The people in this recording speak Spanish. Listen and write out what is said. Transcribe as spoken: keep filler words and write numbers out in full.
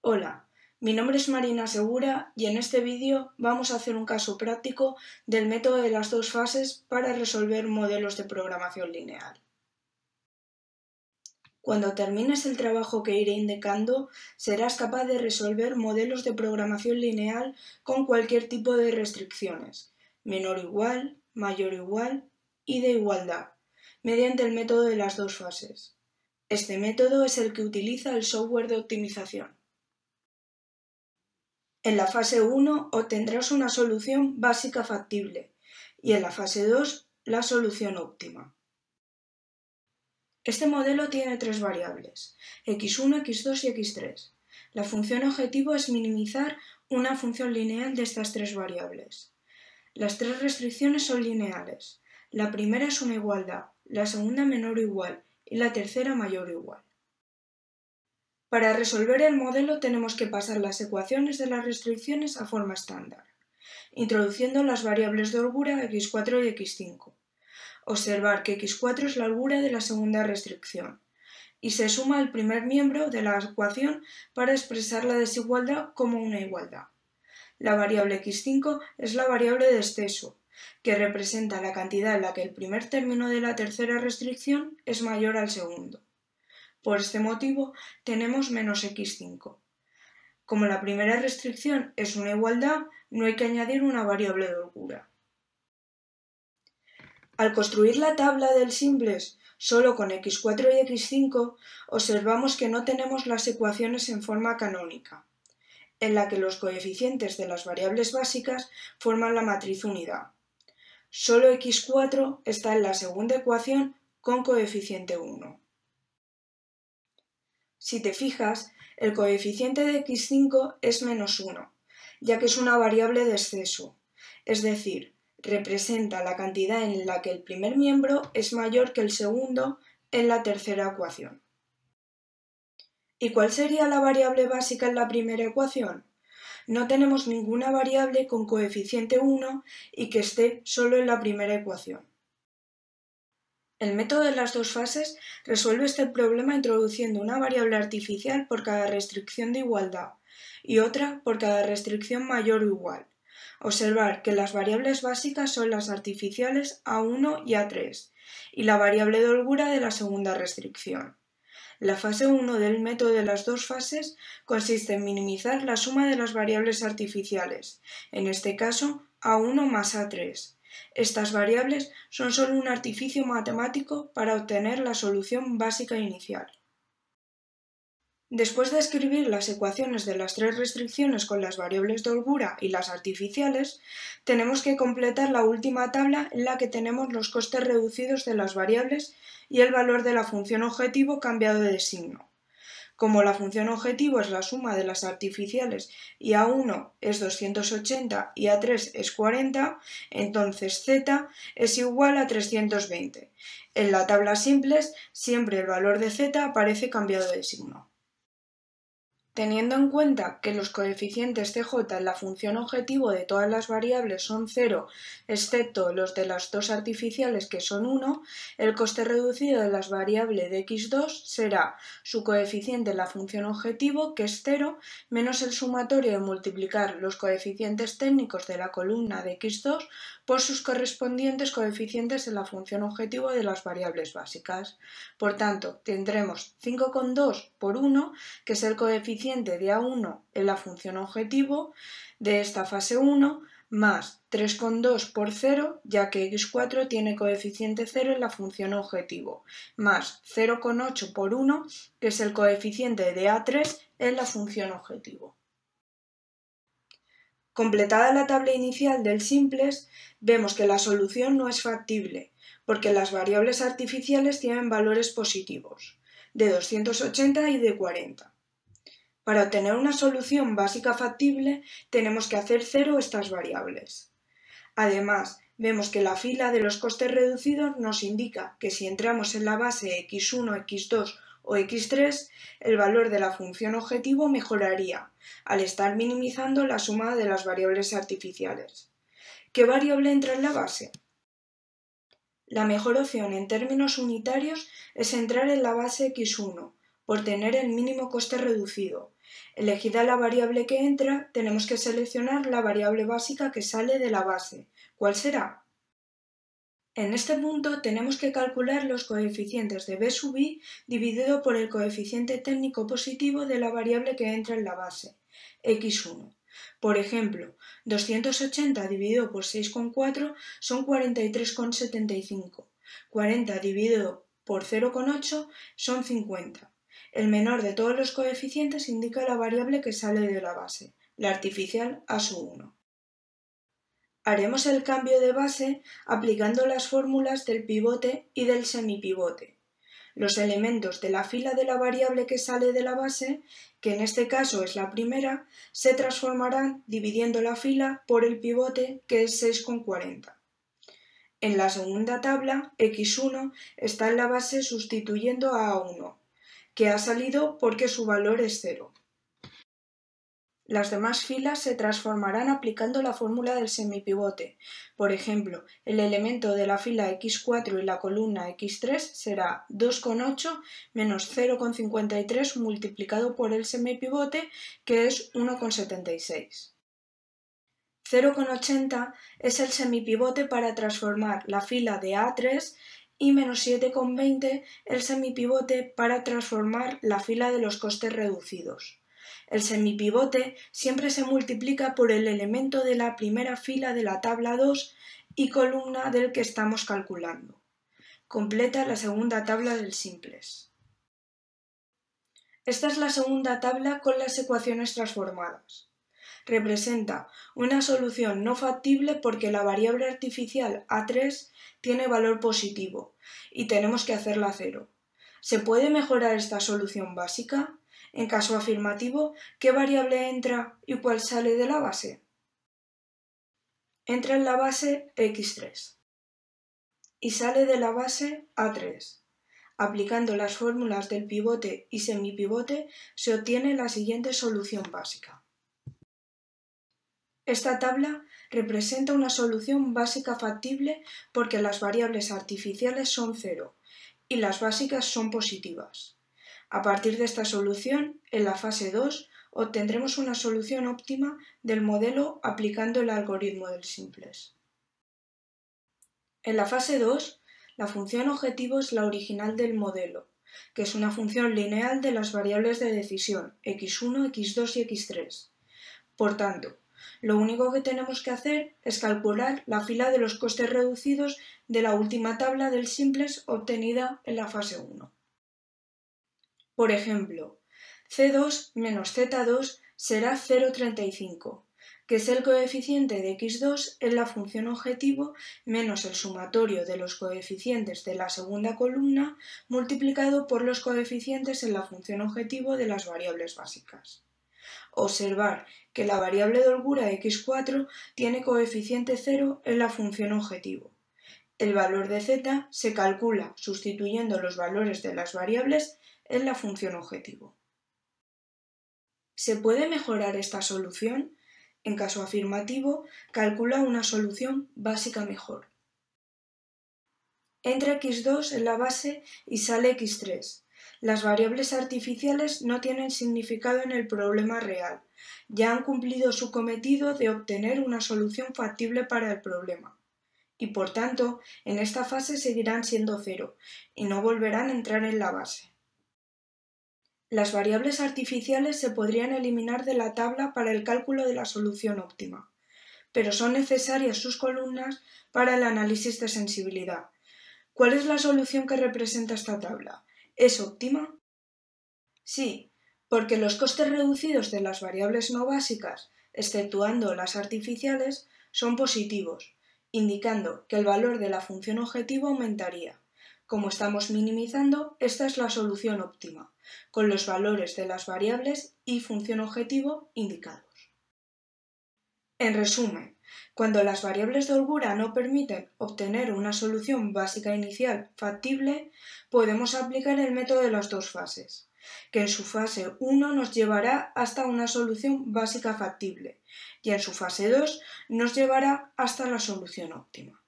Hola, mi nombre es Marina Segura y en este vídeo vamos a hacer un caso práctico del método de las dos fases para resolver modelos de programación lineal. Cuando termines el trabajo que iré indicando, serás capaz de resolver modelos de programación lineal con cualquier tipo de restricciones, menor o igual, mayor o igual y de igualdad, mediante el método de las dos fases. Este método es el que utiliza el software de optimización. En la fase uno obtendrás una solución básica factible y en la fase dos la solución óptima. Este modelo tiene tres variables, equis uno, equis dos y equis tres. La función objetivo es minimizar una función lineal de estas tres variables. Las tres restricciones son lineales. La primera es una igualdad, la segunda menor o igual y la tercera mayor o igual. Para resolver el modelo tenemos que pasar las ecuaciones de las restricciones a forma estándar, introduciendo las variables de holgura equis cuatro y equis cinco. Observar que equis cuatro es la holgura de la segunda restricción y se suma el primer miembro de la ecuación para expresar la desigualdad como una igualdad. La variable equis cinco es la variable de exceso, que representa la cantidad en la que el primer término de la tercera restricción es mayor al segundo. Por este motivo tenemos menos equis cinco. Como la primera restricción es una igualdad, no hay que añadir una variable de holgura. Al construir la tabla del simples solo con equis cuatro y equis cinco, observamos que no tenemos las ecuaciones en forma canónica, en la que los coeficientes de las variables básicas forman la matriz unidad. Solo equis cuatro está en la segunda ecuación con coeficiente uno. Si te fijas, el coeficiente de equis cinco es menos uno, ya que es una variable de exceso, es decir, representa la cantidad en la que el primer miembro es mayor que el segundo en la tercera ecuación. ¿Y cuál sería la variable básica en la primera ecuación? No tenemos ninguna variable con coeficiente uno y que esté solo en la primera ecuación. El método de las dos fases resuelve este problema introduciendo una variable artificial por cada restricción de igualdad y otra por cada restricción mayor o igual. Observar que las variables básicas son las artificiales a uno y a tres y la variable de holgura de la segunda restricción. La fase uno del método de las dos fases consiste en minimizar la suma de las variables artificiales, en este caso a uno más a tres. Estas variables son solo un artificio matemático para obtener la solución básica inicial. Después de escribir las ecuaciones de las tres restricciones con las variables de holgura y las artificiales, tenemos que completar la última tabla en la que tenemos los costes reducidos de las variables y el valor de la función objetivo cambiado de signo. Como la función objetivo es la suma de las artificiales y a uno es doscientos ochenta y a tres es cuarenta, entonces z es igual a trescientos veinte. En la tabla simples siempre el valor de z aparece cambiado de signo. Teniendo en cuenta que los coeficientes cj en la función objetivo de todas las variables son cero, excepto los de las dos artificiales que son uno, el coste reducido de las variables de equis dos será su coeficiente en la función objetivo, que es cero, menos el sumatorio de multiplicar los coeficientes técnicos de la columna de equis dos por sus correspondientes coeficientes en la función objetivo de las variables básicas. Por tanto, tendremos cinco coma dos por uno, que es el coeficiente de a uno en la función objetivo de esta fase uno, más tres coma dos por cero, ya que equis cuatro tiene coeficiente cero en la función objetivo, más cero coma ocho por uno, que es el coeficiente de a tres en la función objetivo. Completada la tabla inicial del simples, vemos que la solución no es factible, porque las variables artificiales tienen valores positivos, de doscientos ochenta y de cuarenta. Para obtener una solución básica factible, tenemos que hacer cero estas variables. Además, vemos que la fila de los costes reducidos nos indica que si entramos en la base equis uno, equis dos o equis tres, el valor de la función objetivo mejoraría, al estar minimizando la suma de las variables artificiales. ¿Qué variable entra en la base? La mejor opción en términos unitarios es entrar en la base equis uno, por tener el mínimo coste reducido, Elegida la variable que entra, tenemos que seleccionar la variable básica que sale de la base. ¿Cuál será? En este punto tenemos que calcular los coeficientes de b sub i dividido por el coeficiente técnico positivo de la variable que entra en la base, equis uno. Por ejemplo, doscientos ochenta dividido por seis coma cuatro son cuarenta y tres coma setenta y cinco. cuarenta dividido por cero coma ocho son cincuenta. El menor de todos los coeficientes indica la variable que sale de la base, la artificial a sub uno. Haremos el cambio de base aplicando las fórmulas del pivote y del semipivote. Los elementos de la fila de la variable que sale de la base, que en este caso es la primera, se transformarán dividiendo la fila por el pivote, que es seis coma cuarenta. En la segunda tabla, equis uno está en la base sustituyendo a a uno, que ha salido porque su valor es cero. Las demás filas se transformarán aplicando la fórmula del semipivote. Por ejemplo, el elemento de la fila equis cuatro y la columna equis tres será dos coma ocho menos cero coma cincuenta y tres multiplicado por el semipivote, que es uno coma setenta y seis. cero coma ochenta es el semipivote para transformar la fila de a tres y menos siete coma veinte el semipivote para transformar la fila de los costes reducidos. El semipivote siempre se multiplica por el elemento de la primera fila de la tabla dos y columna del que estamos calculando. Completa la segunda tabla del simples. Esta es la segunda tabla con las ecuaciones transformadas. Representa una solución no factible porque la variable artificial a tres tiene valor positivo y tenemos que hacerla cero. ¿Se puede mejorar esta solución básica? En caso afirmativo, ¿qué variable entra y cuál sale de la base? Entra en la base equis tres y sale de la base a tres. Aplicando las fórmulas del pivote y semipivote se obtiene la siguiente solución básica. Esta tabla representa una solución básica factible porque las variables artificiales son cero y las básicas son positivas. A partir de esta solución, en la fase dos, obtendremos una solución óptima del modelo aplicando el algoritmo del simples. En la fase dos, la función objetivo es la original del modelo, que es una función lineal de las variables de decisión, equis uno, equis dos y equis tres. Por tanto, lo único que tenemos que hacer es calcular la fila de los costes reducidos de la última tabla del simples obtenida en la fase uno. Por ejemplo, ce dos menos zeta dos será cero coma treinta y cinco, que es el coeficiente de equis dos en la función objetivo menos el sumatorio de los coeficientes de la segunda columna multiplicado por los coeficientes en la función objetivo de las variables básicas. Observar que la variable de holgura equis cuatro tiene coeficiente cero en la función objetivo. El valor de z se calcula sustituyendo los valores de las variables en la función objetivo. ¿Se puede mejorar esta solución? En caso afirmativo, calcula una solución básica mejor. Entra equis dos en la base y sale equis tres. Las variables artificiales no tienen significado en el problema real. Ya han cumplido su cometido de obtener una solución factible para el problema. Y por tanto, en esta fase seguirán siendo cero y no volverán a entrar en la base. Las variables artificiales se podrían eliminar de la tabla para el cálculo de la solución óptima, pero son necesarias sus columnas para el análisis de sensibilidad. ¿Cuál es la solución que representa esta tabla? ¿Es óptima? Sí, porque los costes reducidos de las variables no básicas, exceptuando las artificiales, son positivos, indicando que el valor de la función objetivo aumentaría. Como estamos minimizando, esta es la solución óptima, con los valores de las variables y función objetivo indicados. En resumen, cuando las variables de holgura no permiten obtener una solución básica inicial factible, podemos aplicar el método de las dos fases, que en su fase uno nos llevará hasta una solución básica factible y en su fase dos nos llevará hasta la solución óptima.